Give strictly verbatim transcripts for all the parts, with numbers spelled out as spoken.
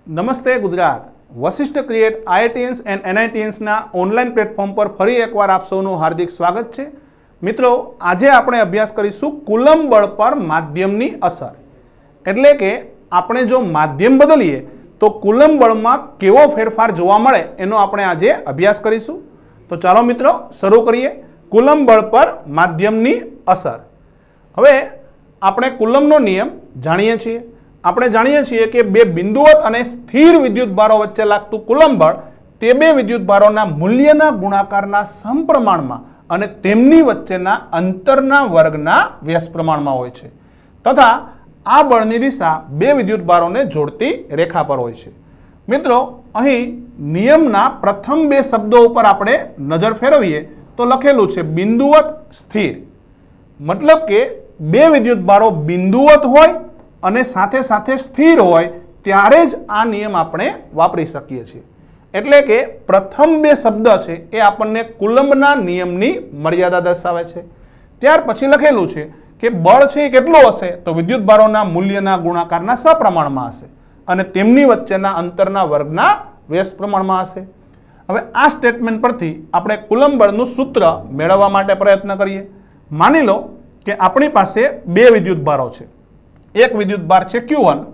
નમસ્તે Gujarat Vashishth create IITians and એનઆઈટીએન્સના online platform પર ફરી એકવાર આપ સૌનું હાર્દિક સ્વાગત છે। મિત્રો, આજે આપણે અભ્યાસ કરીશું કુલંબ બળ પર માધ્યમની અસર। એટલે કે આપણે જો માધ્યમ બદલીએ તો કુલંબ બળમાં કેવો ફેરફાર જોવા મળે એનો આપણે આજે અભ્યાસ કરીશું। તો ચાલો મિત્રો શરૂ કરીએ। કુલંબ બળ પર માધ્યમની અસર। હવે આપણે કુલંબનો નિયમ જાણીએ છીએ। આપણે જાણીએ છીએ કે બે બિંદુવત અને સ્થિર વિદ્યુતભારો વચ્ચે લાગતું કુલંબ બળ તે બે વિદ્યુતભારોના મૂલ્યના ગુણાકારના સમપ્રમાણમાં અને તેમની વચ્ચેના અંતરના વર્ગના વ્યસ્ત પ્રમાણમાં હોય છે તથા આ બળની દિશા બે વિદ્યુતભારોને જોડતી રેખા પર હોય છે। મિત્રો, અહીં નિયમના પ્રથમ બે શબ્દો ઉપર આપણે નજર ફેરવીએ તો લખેલું છે બિંદુવત સ્થિર। મતલબ કે બે વિદ્યુતભારો બિંદુવત હોય અને સાથે સાથે સ્થિર હોય ત્યારે જ આ નિયમ આપણે વાપરી શકીએ છીએ। એટલે કે પ્રથમ બે શબ્દ છે એ આપણને કુલંબના નિયમની મર્યાદા દર્શાવે છે। ત્યાર પછી લખેલું છે કે બળ છે એ કેટલું હશે તો વિદ્યુતભારોના મૂલ્યના ગુણાકારના સપ્રમાણમાં હશે અને તેમની વચ્ચેના અંતરના વર્ગના વ્યસ્ત પ્રમાણમાં હશે। હવે આ સ્ટેટમેન્ટ પરથી આપણે કુલંબ બળનું સૂત્ર મેળવવા માટે પ્રયત્ન કરીએ। માની લો કે આપણી પાસે બે વિદ્યુતભારો છે। एक विद्युतभार है क्यू वन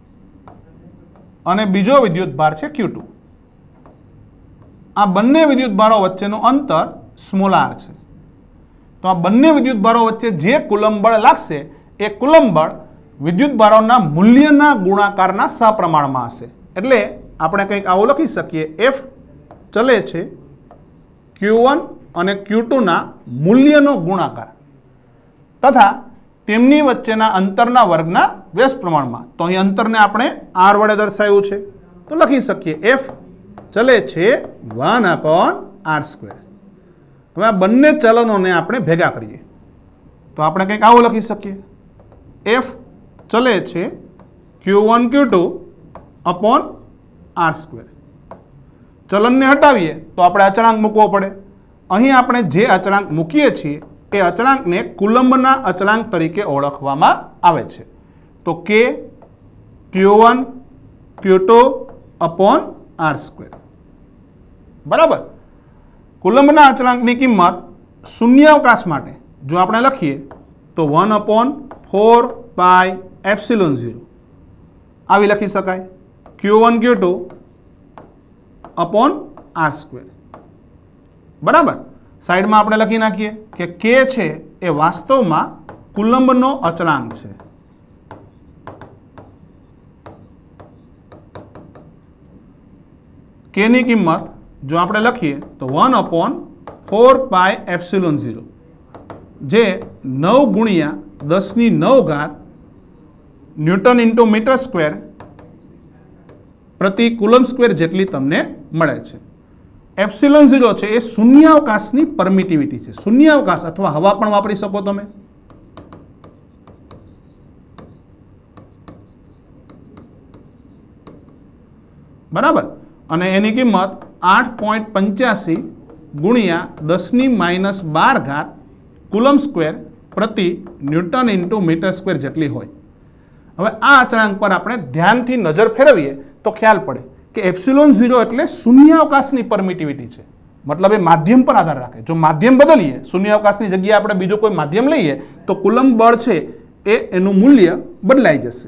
और बीजो विद्युतभार है क्यू टू। आ बंने विद्युतभारों वच्चेनु अंतर स्मॉल आर है। तो आ बंने विद्युतभारों वच्चे जे कूलंब बळ लागशे ए कूलंब बळ विद्युतभारोना मूल्यना गुणाकारना सप्रमाणमां हशे। एटले आपणे कंईक आवुं लखी सकीए एफ चले छे क्यू वन और क्यू टू ना मूल्यनो गुणाकार तथा તેમની વચ્ચેના અંતરના વર્ગના વ્યસ્ત પ્રમાણમાં। તો અહીં અંતરને આપણે આર વડે દર્શાવ્યું છે તો લખી શકીએ એફ ચલે છે વન અપોન આર સ્ક્વેર। હવે આ બંને ચલનોને આપણે ભેગા કરીએ તો આપણે કંઈક આવું લખી શકીએ એફ ચલે છે Q one Q two upon R square. ચલનને હટાવીએ તો આપણે અચળાંક મૂકવો પડે। અહીં આપણે જે અચળાંક મૂકીએ છીએ એ અચળાંકને કુલંબના અચળાંક તરીકે ઓળખવામાં આવે છે। તો કે Q one Q two upon R square બરાબર। કુલંબના અચળાંકની કિંમત શૂન્યાવકાશ માટે જો આપણે લખીએ તો one upon four pi epsilon zero આવી લખી શકાય Q one Q two upon R square બરાબર। साइड में आपणे लखी नाखीए कि के छे ए वास्तव में कूलंबनो अचळांक छे। के नी किंमत जो आपणे लखीए तो one upon four pi epsilon zero जे नौ गुणिया दस नी नौ घात न्यूटन इंटू मीटर स्क्वेर प्रति कूलंब स्क्वेर जेटली तमने मळे छे। एप्सिलोन जीरो है ए शून्यावकाशनी परमिटिविटी है। शून्यावकाश अथवा हवा पण वापरी सको तमे। बराबर अने एनी किंमत आठ पॉइंट पंचासी गुणिया दस नी माइनस बार घात कूलंब स्क्वेर प्रति न्यूटन इंटू मीटर स्क्वेर जेटली होय। हवे आ अचळांक पर आपणे ध्यानथी नजर फेरवीए तो ख्याल पड़े कि एप्सिलोन जीरो एटले शून्यावकाशनी परमिटिविटी है। मतलब ए माध्यम पर आधार राखे। जो माध्यम बदलीए शून्यावकाशनी जग्याए आपणे बीजो कोई माध्यम लईए तो कूलंब बळ छे ए एनुं मूल्य बदलाई जशे।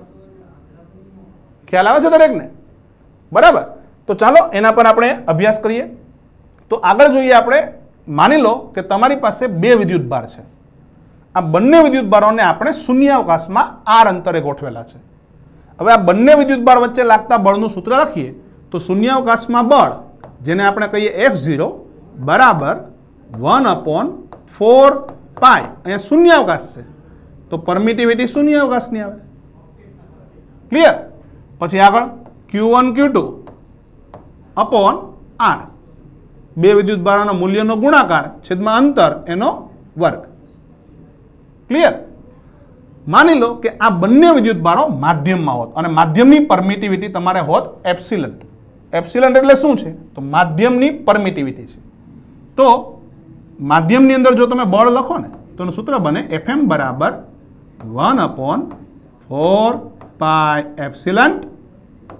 ख्याल आवे छे दरेकने बराबर। तो चालो एना पर आपणे अभ्यास करीए। तो आगळ जोईए आपणे मानी लो कि तमारी पासे बे विद्युतभार छे। आ बंने विद्युतभारोने आपणे शून्यावकाशमां आर अंतरे गोठवेला छे। હવે આ બંને વિદ્યુતભાર વચ્ચે લાગતા બળનું સૂત્ર લખીએ તો શૂન્યાવકાશમાં બળ જેને આપણે કહીએ એફ ઝીરો બરાબર वन अपॉन फोर પાઈ। અહીંયા શૂન્યાવકાશ છે તો પરમિટિવિટી શૂન્યાવકાશની આવે। ક્લિયર। પછી આગળ Q one Q two upon R બે વિદ્યુતભારોના મૂલ્યનો ગુણાકાર છેદમાં અંતર એનો વર્ગ। ક્લિયર। मानी लो कि आ बंने विद्युतभारो माध्यम में होत और माध्यमनी परमिटिविटी तमारे होत एप्सिलंट। एप्सिलंट एटले शुं छे तो माध्यमनी परमिटिविटी छे। तो माध्यमनी अंदर जो तमे बळ लखो ने तो एनुं सूत्र बने एफएम बराबर one upon four pi epsilon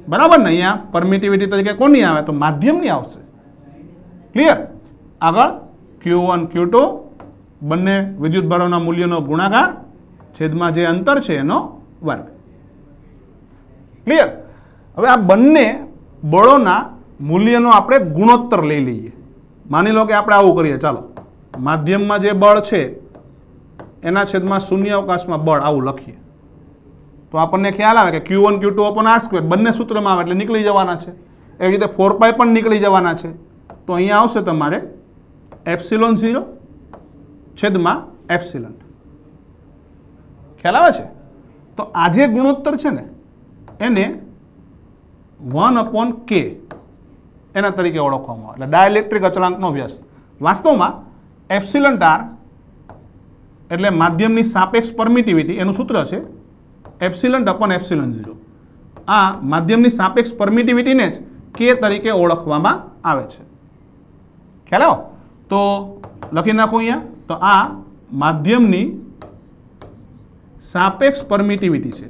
बराबर ने। अहींया परमिटिविटी तरीके कोनी आवे तो माध्यमनी आवशे। क्लियर। आगळ क्यू वन क्यू टू बंने विद्युत बळोना मूल्यनो गुणाकार छेदमां जे अंतर छे एनो वर्ग। क्लियर। हवे आ बंने बळोना मूल्यनो आपणे गुणोत्तर लई लईए। मानी लो कि आपणे आवुं करीए, चालो माध्यममां जे बळ छे एना छेदमां शून्यावकाशमां बळ आवुं लखीए तो आपने ख्याल आवे कि Q one Q two upon R square बंने सूत्रमां आवे एटले निकली जवाना छे। एवी रीते फोर पाई पण निकली जवाना छे तो अहींया आवशे तमारे एप्सिलॉन जीरो छेदमां एप्सिलॉन। ख्याल आवे छे। तो आ जे गुणोत्तर छे ने एने वन अपॉन के एना तरीके ओळखवामां आवे। एटले डायइलेक्ट्रिक अचळांकनो व्यस्त। वास्तवमां एप्सिलॉन टार एटले माध्यमनी सापेक्ष परमिटिविटी एनुं सूत्र छे एप्सिलॉन अपॉन एप्सिलॉन जीरो। आ माध्यमनी सापेक्ष परमिटिविटीने ज के तरीके ओळखवामां आवे छे। ख्याल आव्यो? तो लखी नाखो अहींया। तो आ माध्यमनी सापेक्ष परमिटिविटी छे।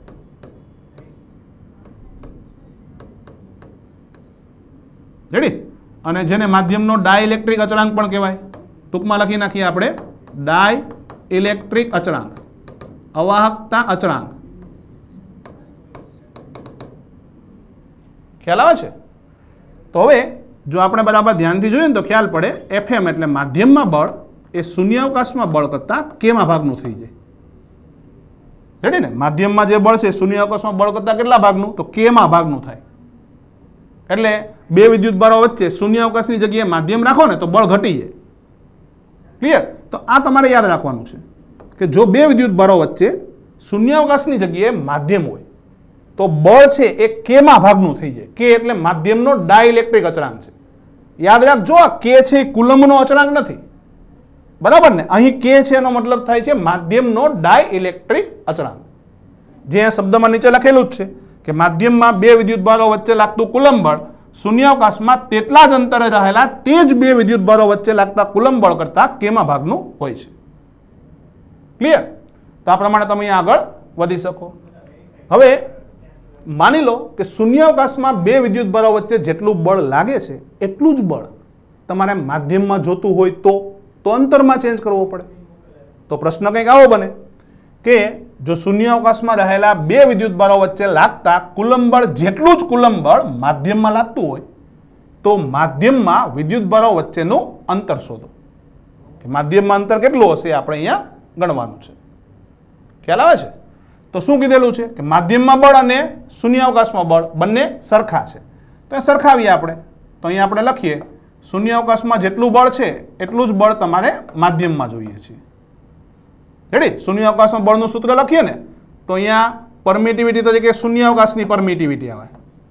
रेडी। अने जेने माध्यमनो डायइलेक्ट्रिक अचळांक पण कहेवाय। टूंकमां लखी नाखीए आपणे डायइलेक्ट्रिक अचळांक, अवाहकता अचळांक। ख्याल आवे छे? तो हवे जो आपणे बराबर ध्यानथी जोईए ने तो ख्याल पड़े एफएम एटले माध्यममां बळ ए शून्यावकाशमां बळ करता केमां भागनुं थई जाय। रेडी ने? माध्यममां जे बळ छे शून्यावकाशमां बळ करता केटला भागनुं? तो केमां भागनुं थाय। एटले बे विद्युत बळो वच्चे शून्यावकाशनी जग्याए माध्यम राखो ने तो बळ घटी जाय। क्लियर? तो आ तमारे याद राखवानुं छे कि जो बे विद्युत बळो वच्चे शून्यावकाशनी जग्याए माध्यम होय तो बळ छे ए केमां भागनुं थई जाय। के एटले माध्यमनो डायइलेक्ट्रिक अचळांक छे। याद राखजो आ के छे कूलम्बनो अचळांक नथी। बराबर ने? અહીં के छे एनो मतलब थाय छे माध्यमनो डायइलेक्ट्रिक अचळांक। जे शब्दमां नीचे लखेલું જ છે કે માધ્યમમાં બે વિદ્યુત ભારો વચ્ચે લાગતું કુલંબ બળ શૂન્યાવકાશમાં તેટલા જ અંતરે રહેલા તે જ બે વિદ્યુત ભારો વચ્ચે લાગતા કુલંબ બળ કરતા કેમાં ભાગનું હોય છે। ક્લિયર? તો આ પ્રમાણે તમે અહીંયા આગળ વધી શકો। હવે માની લો કે શૂન્યાવકાશમાં બે વિદ્યુત ભારો વચ્ચે જેટલું બળ લાગે છે એટલું જ બળ તમારે માધ્યમમાં જોતું હોય તો તો અંતરમાં ચેન્જ કરવો પડે। તો પ્રશ્ન કંઈક આવો બને કે જો શૂન્યાવકાશમાં રહેલા બે વિદ્યુત ભારો વચ્ચે લાગતા કુલંબ બળ જેટલું જ કુલંબ બળ માધ્યમમાં લાગતું હોય તો માધ્યમમાં વિદ્યુત ભારો વચ્ચેનું અંતર શોધો કે માધ્યમમાં અંતર કેટલું હશે આપણે અહીંયા ગણવાનું છે। ખ્યાલ આવે છે? તો શું કીધેલું છે કે માધ્યમમાં બળ અને શૂન્યાવકાશમાં બળ બંને સરખા છે। તો એ સરખાવીએ આપણે। તો અહીંયા આપણે લખીએ શૂન્યાવકાશમાં જેટલું બળ છે એટલું જ બળ તમારે માધ્યમમાં જોઈએ છે। रेडी? शून्यावकाश में बळनुं सूत्र लखीए ने तो अहींया परमिटिविटी तरीके शून्यावकाशनी परमिटिविटी आवे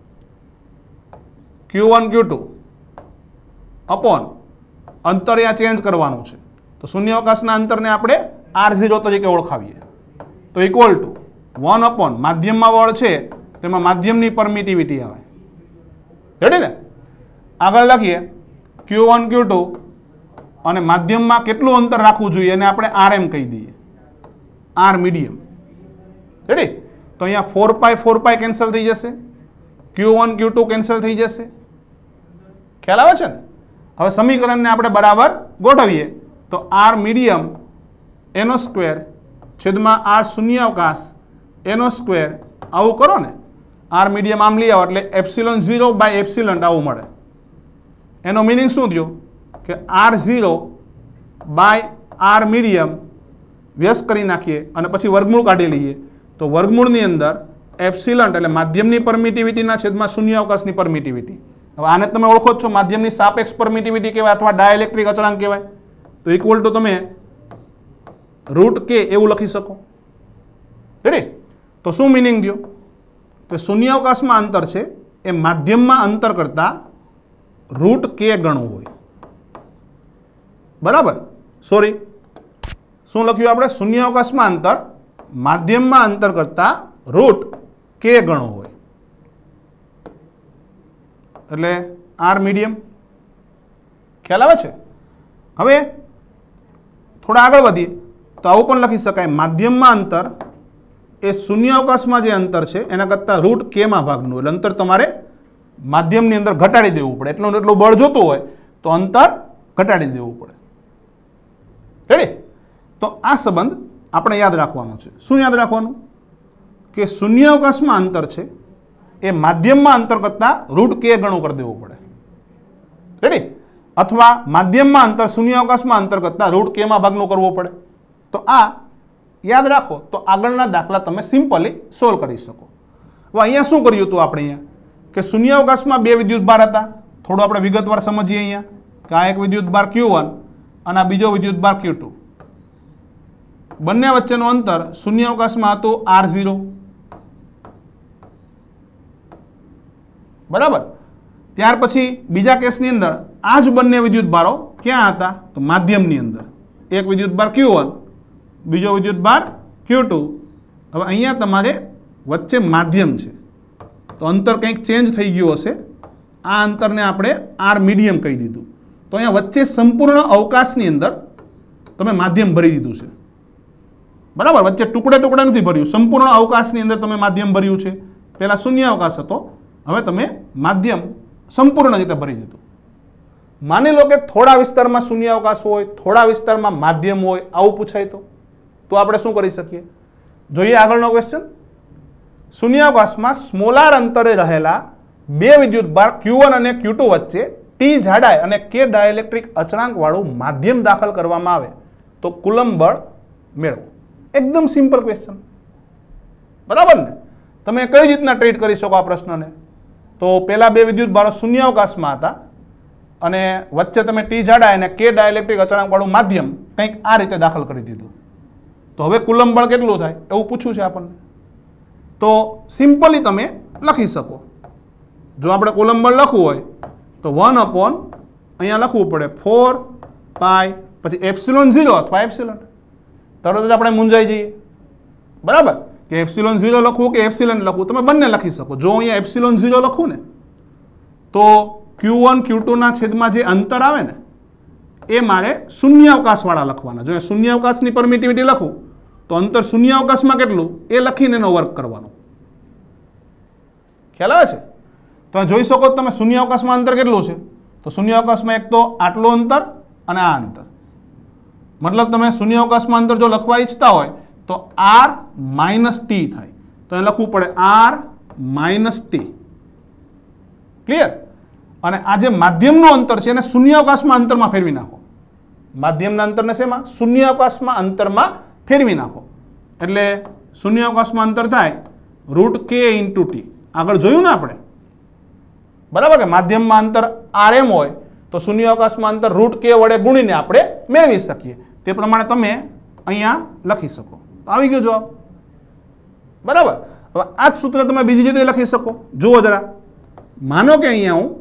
Q one Q two upon अंतर या चेन्ज करवानुं छे। तो शून्यावकाशना अंतरने आपणे आर जीरो तरीके ओळखावीए तो इक्वल टू वन अपॉन माध्यममां बळ छे तेमां माध्यमनी परमिटिविटी आवे। रेडी ने? आगळ लखीए क्यू वन क्यू टू अने माध्यममां केटलुं अंतर राखवुं जोईए एने आपणे आर एम कही दईए, आर मीडियम। रेडी? तो अहींया four pi four pi cancel थई जशे, Q one Q two cancel थई जशे। ख्याल आवे छे ने? हवे समीकरणने आपणे बराबर गोठवीए तो आर मीडियम एनो स्क्वेर छेदमां आर शून्यावकाश एनो स्क्वेर आवुं करो ने आर मीडियम आम लई आओ एटले एप्सिलॉन जीरो बाय एप्सिलॉन आवुं मळे। एनो मीनिंग शुं थयो कि R zero by R medium व्यस्त करी नाखीए अने पछी वर्गमूळ काढी लईए तो वर्गमूळनी अंदर एप्सिलॉन एटले माध्यमनी परमिटिविटीना छेदमां शून्यावकाशनी परमिटिविटी। हवे आने तमे ओळखो छो माध्यमनी सापेक्ष परमिटिविटी कहेवाय अथवा डायइलेक्ट्रिक अचळांक कहेवाय। तो इक्वल टू तमे रूट के एवुं लखी शको। रेडी? तो शुं मीनिंग थयो કે શૂન્યાવકાશમાં અંતર છે એ માધ્યમમાં અંતર કરતા રૂટ કે ગણું હોય। બરાબર? સોરી, શું લખ્યું આપણે? શૂન્યાવકાશમાં અંતર માધ્યમમાં અંતર કરતા રૂટ કે ગણું હોય એટલે આર મીડિયમ। ખ્યાલ આવે છે? હવે થોડા આગળ વધીએ તો આવું પણ લખી શકાય માધ્યમમાં અંતર એ શૂન્યાવકાશમાં જે અંતર છે એના કરતાં રૂટ કેમાં ભાગનું, એટલે અંતર તમારે માધ્યમની અંદર ઘટાડી દેવું પડે. એટલું એટલું બળ જોતું હોય તો અંતર ઘટાડી દેવું પડે. રેડી? તો આ સંબંધ આપણે યાદ રાખવાનો છે. શું યાદ રાખવાનું? કે શૂન્યાવકાશમાં અંતર છે એ માધ્યમમાં અંતર કરતાં રૂટ કે ગણું કરી દેવું પડે. રેડી? અથવા માધ્યમમાં અંતર શૂન્યાવકાશમાં અંતર કરતાં રૂટ કેમાં ભાગનું કરવું પડે. તો આ યાદ રાખો તો આગળના દાખલા તમે સિમ્પલી સોલ્વ કરી શકો. હવે અહીંયા શું કર્યું હતું આપણે? અહીંયા કે શૂન્યાવકાશમાં બે વિદ્યુતભાર હતા. થોડું આપણે વિગતવાર સમજીએ. અહીંયા કે આ એક વિદ્યુતભાર ક્યુ વન અને આ બીજો વિદ્યુતભાર ક્યુ ટુ. બંને વચ્ચેનું અંતર શૂન્યાવકાશમાં હતું આર ઝીરો. બરાબર? ત્યાર પછી બીજા કેસની અંદર આ જ બંને વિદ્યુતભારો ક્યાં હતા? તો માધ્યમની અંદર. એક વિદ્યુતભાર ક્યુ વન, બીજો વિદ્યુતભાર ક્યુ ટુ. હવે અહીંયા તમારે વચ્ચે માધ્યમ છે તો અંતર કંઈક ચેન્જ થઈ ગયું હશે. આ અંતરને આપણે આર મીડિયમ કહી દીધું. તો અહીંયા વચ્ચે સંપૂર્ણ અવકાશની અંદર તમે માધ્યમ ભરી દીધું છે. બરાબર? વચ્ચે ટુકડે ટુકડે નથી ભર્યું, સંપૂર્ણ અવકાશની અંદર તમે માધ્યમ ભર્યું છે. પહેલા શૂન્ય અવકાશ હતો, હવે તમે માધ્યમ સંપૂર્ણ રીતે ભરી દીધું. માની લો કે થોડા વિસ્તારમાં શૂન્ય અવકાશ હોય, થોડા વિસ્તારમાં માધ્યમ હોય, આવું પૂછાય તો તો આપણે શું કરી શકીએ? જોઈએ આગળનો ક્વેશ્ચન. શૂન્યાવકાશમાં સ્મોલાર અંતરે રહેલા બે વિદ્યુતભાર ક્યુ વન અને ક્યુ ટુ વચ્ચે ટી જાડાઈ અને કે ડાયલેક્ટ્રિક અચળાંક વાળું માધ્યમ દાખલ કરવામાં આવે તો કુલમ્બ બળ મેળવો. એકદમ સિમ્પલ ક્વેશ્ચન. બરાબર ને? તમે કઈ રીતના ટ્રીટ કરી શકો આ પ્રશ્નને? તો પહેલા બે વિદ્યુતભારો શૂન્યાવકાશમાં હતા અને વચ્ચે તમે ટી જાડાઈ અને કે ડાયલેક્ટ્રિક અચળાંક વાળું માધ્યમ કંઈક આ રીતે દાખલ કરી દીધું. તો હવે કુલમ્બ બળ કેટલું થાય એવું પૂછ્યું છે આપણને. તો સિમ્પલી તમે લખી શકો. જો આપણે કુલમ્બ બળ લખવું હોય તો વન અપોન અહીંયા લખવું પડે ફોર પાઈ પછી એપ્સિલોન ઝીરો અથવા એપ્સિલોન. તરત જ આપણે મૂંઝાઈ જઈએ. બરાબર? કે એપ્સિલોન ઝીરો લખવું કે એપ્સિલોન લખવું, તમે બંને લખી શકો. જો અહીંયા એપ્સિલોન ઝીરો લખું ને તો ક્યુ વન ક્યુ ટુ ના છેદમાં જે અંતર આવે ને એ મારે શૂન્યાવકાશવાળા લખવાના. જો શૂન્યાવકાશની પરમિટિવિટી લખું તો અંતર શૂન્યાવકાશમાં કેટલું એ લખીને એનો વર્ક કરવાનો. ખ્યાલ આવે છે? તો જોઈ શકો તમે શૂન્યાવકાશમાં અંતર કેટલું છે? તો શૂન્યાવકાશમાં એક તો આટલું અંતર અને આ અંતર. મતલબ તમે શૂન્યાવકાશમાં અંતર જો લખવા ઈચ્છતા હોય તો આર માઇનસ ટી થાય. તો એ લખવું પડે આર માઇનસ ટી. ક્લિયર? અને આ જે માધ્યમનું અંતર છે એને શૂન્યાવકાશમાં અંતરમાં ફેરવી નાખો. માધ્યમના અંતરને શેમાં? શૂન્યાવકાશમાં અંતરમાં ફેરવી નાખો. એટલે શૂન્યાવકાશમાં અંતર થાય રૂટ કે ઇન્ટુ ટી. આગળ જોયું ને આપણે? બરાબર? કે માધ્યમમાં અંતર આર એમ હોય તો શૂન્યાવકાશમાં અંતર રૂટ કે વડે ગુણીને આપણે મેળવી શકીએ. તે પ્રમાણે તમે અહીંયા લખી શકો. આવી ગયો જવાબ. બરાબર? હવે આ જ સૂત્ર તમે બીજી રીતે લખી શકો. જુઓ જરા. માનો કે અહીંયા હું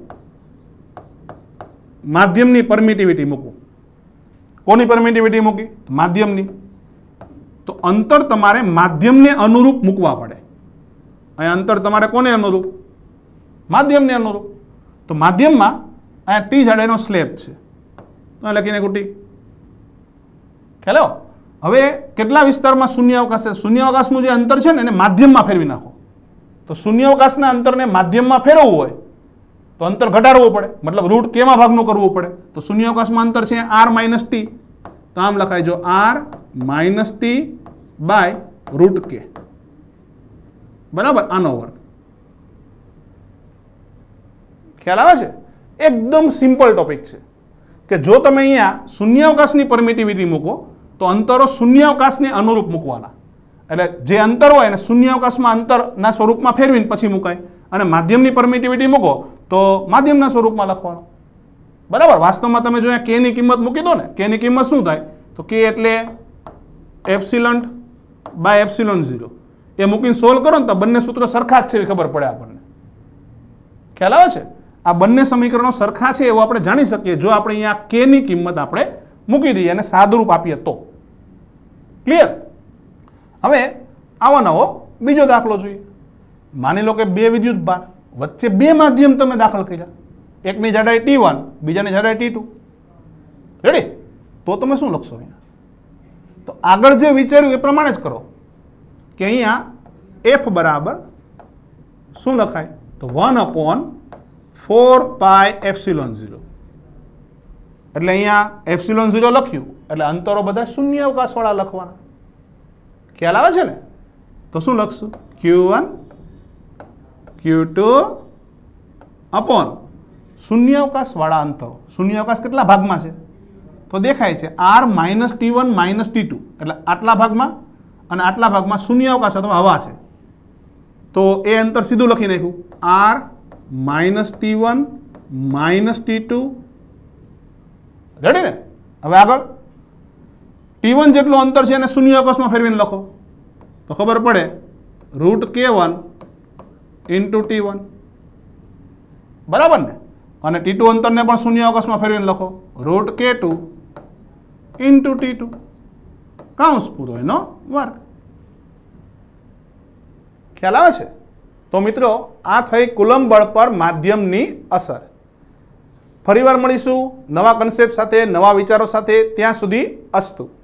માધ્યમની પરમિટિવિટી મૂકું. કોની પરમિટિવિટી મૂકી? માધ્યમની. તો અંતર તમારે માધ્યમને અનુરૂપ મૂકવા પડે. અહીંયા અંતર તમારે કોને અનુરૂપ? માધ્યમને અનુરૂપ. તો માધ્યમમાં અહીંયા ટી જાડાઈનો સ્લેબ છે તો લખીને કુટી. ખ્યાલ આવ્યો? હવે કેટલા વિસ્તારમાં શૂન્યાવકાશ છે? શૂન્યાવકાશનું જે અંતર છે ને એને માધ્યમમાં ફેરવી નાખો. તો શૂન્યાવકાશના અંતરને માધ્યમમાં ફેરવવું હોય તો અંતર ઘટાડવું પડે, મતલબ રૂટ કેમાં ભાગનું કરવું પડે. તો શૂન્યાવકાશમાં અંતર છે આર માઇનસ ટી. તો આમ લખાય જો R minus T by root K. બરાબર? આનો વર્ગ. ખ્યાલ આવે છે? એકદમ સિમ્પલ ટોપિક છે કે જો તમે અહીંયા શૂન્યાવકાશની પરમિટિવિટી મૂકો તો અંતરો શૂન્યાવકાશને અનુરૂપ મૂકવાના. એટલે જે અંતર હોય એને શૂન્યાવકાશમાં અંતરના સ્વરૂપમાં ફેરવીને પછી મુકાય. અને માધ્યમની પરમિટિવિટી મૂકો તો માધ્યમના સ્વરૂપમાં લખવાનો. બરાબર? વાસ્તવમાં તમે જો અહીંયા કે ની કિંમત મૂકી દો ને, કે ની કિંમત શું થાય? તો કે એટલે એપ્સિલન બાય એપ્સિલોન ઝીરો. એ મૂકીને સોલ્વ કરો ને તો બંને સૂત્રો સરખા જ છે એવી ખબર પડે આપણને. ખ્યાલ આવે છે? આ બંને સમીકરણો સરખા છે એવું આપણે જાણી શકીએ જો આપણે અહીંયા કે ની કિંમત આપણે મૂકી દઈએ અને સાદુરૂપ આપીએ તો. ક્લિયર? હવે આવો નવો બીજો દાખલો જોઈએ. માની લો કે બે વિદ્યુતભાર વચ્ચે બે માધ્યમ તમે દાખલ કર્યા. એકની જાડાઈ ટી વન, બીજાની જાડાઈ ટી ટુ. રેડી? તો તમે શું લખશો અહીંયા? તો આગળ જે વિચાર્યું એ પ્રમાણે જ કરો કે અહીંયા એફ બરાબર શું લખાય? તો one upon four pi epsilon zero. એટલે અહીંયા એપ્સિલોન ઝીરો લખ્યું એટલે અંતરો બધા શૂન્ય અવકાશવાળા લખવાના. ખ્યાલ આવે છે ને? તો શું લખશું? Q one Q two upon શૂન્ય અવકાશવાળા અંતરો. શૂન્ય અવકાશ કેટલા ભાગમાં છે? તો દેખાય છે R minus T one minus T two, એટલે આટલા ભાગમાં અને આટલા ભાગમાં શૂન્ય અવકાશ અથવા હવા છે. તો એ અંતર સીધું લખી નાખ્યું, R minus T one minus T two. Ready ને? હવે આગળ ટી વન જેટલું અંતર છે એને શૂન્ય અવકાશમાં ફેરવીને લખો તો ખબર પડે, રૂટ કે વન ઇન્ટુ ટી વન. બરાબર ને? અને ટી ટુ અંતરને પણ શૂન્ય અવકાશમાં ફેરવીને લખો, root K two into T two કાઉન્સ પૂરો એનો વર્ગ. ખ્યાલ આવે છે? તો મિત્રો આ થઈ કુલમ્બ બળ પર માધ્યમની અસર. ફરીવાર મળીશું નવા કન્સેપ્ટ સાથે, નવા વિચારો સાથે. ત્યાં સુધી અસ્તુ.